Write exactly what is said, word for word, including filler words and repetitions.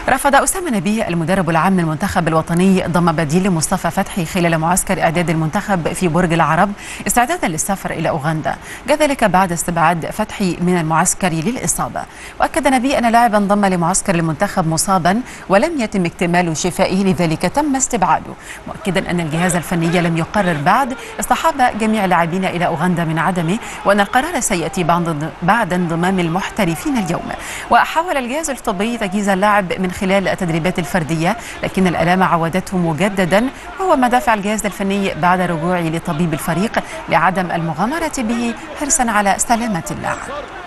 رفض أسامة نبيه المدرب العام للمنتخب الوطني ضم بديل مصطفى فتحي خلال معسكر إعداد المنتخب في برج العرب استعدادا للسفر إلى أوغندا، ذلك بعد استبعاد فتحي من المعسكر للإصابة. وأكد نبيه أن لاعبا انضم لمعسكر المنتخب مصابا ولم يتم اكتمال شفائه، لذلك تم استبعاده، مؤكدا أن الجهاز الفني لم يقرر بعد اصطحاب جميع اللاعبين إلى أوغندا من عدمه، وأن القرار سيأتي بعد انضمام المحترفين اليوم. وحاول الجهاز الطبي تجهيز اللاعب من خلال التدريبات الفردية، لكن الآلام عودته مجددا، وهو ما دافع الجهاز الفني بعد رجوعه لطبيب الفريق لعدم المغامرة به حرصا على سلامة اللاعب.